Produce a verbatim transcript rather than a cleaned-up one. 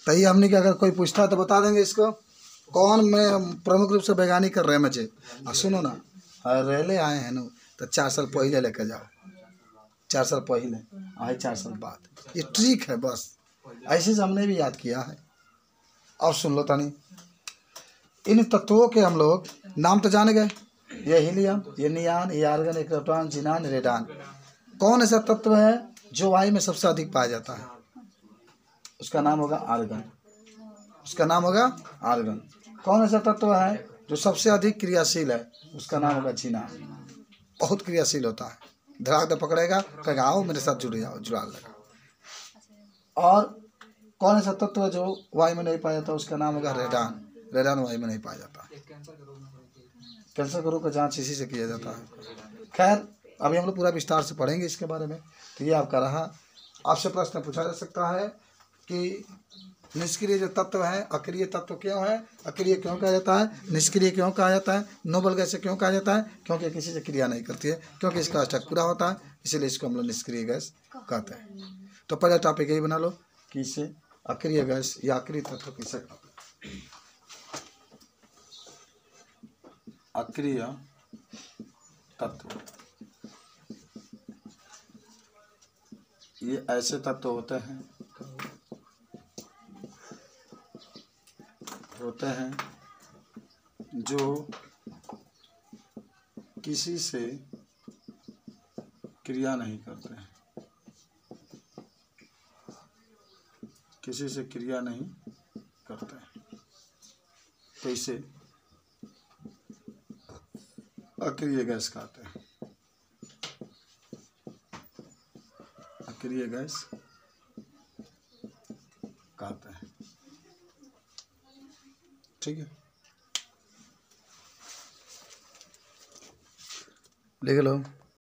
तो ये हमने कि अगर कोई पूछता है तो बता देंगे इसको। कौन में प्रमुख रूप से वैज्ञानिक कर रहे हैं मुझे। और सुनो ना, रेले आए हैं न तो चार साल पहले लेकर जाओ, चार साल पहले आए, चार साल बाद, ये ट्रिक है बस। ऐसे से हमने भी याद किया है। और सुन लो तनी, इन तत्वों के हम लोग नाम तो जान गए, ये हीलियम, ये नियान, ये आर्गन, ये क्रिप्टॉन, जिनान, रेडान। कौन ऐसा तत्व है जो वायु में सबसे अधिक पाया जाता है? उसका नाम होगा आर्गन, उसका नाम होगा आर्गन। कौन ऐसा तत्व है जो सबसे अधिक क्रियाशील है? उसका नाम होगा जिनान। बहुत क्रियाशील होता है, धड़ाक दे पकड़ेगा, कहेगा आओ मेरे साथ जुड़ जाओ, जुड़ा लगा। और कौन ऐसा तत्व है जो वायु में नहीं पाया जाता? उसका नाम होगा रेडान। रेडान वायु में नहीं पाया जाता। कैंसर के रोग का जांच इसी से किया जाता है। खैर अभी हम लोग पूरा विस्तार से पढ़ेंगे इसके बारे में। तो ये आपका रहा। आपसे प्रश्न पूछा जा सकता है कि निष्क्रिय जो तत्व है, अक्रिय तत्व क्यों है, अक्रिय क्यों कहा जाता है, निष्क्रिय क्यों कहा जाता है, नोबल गैस क्यों कहा जाता है? क्योंकि किसी से क्रिया नहीं करती है, क्योंकि इसका स्टॉक पूरा होता है, इसीलिए इसको हम लोग निष्क्रिय गैस कहते हैं। तो पहला टॉपिक यही बना लो कि इसे अक्रिय गैस या अक्रिय तत्व किसे कहते हैं। अक्रिय तत्व ये ऐसे तत्व होते हैं होते हैं जो किसी से क्रिया नहीं करते हैं, किसी से क्रिया नहीं करते हैं, तो इसे अक्रिय गैस कहते हैं। अक्रिय गैस कहते हैं। ठीक है, लिख लो।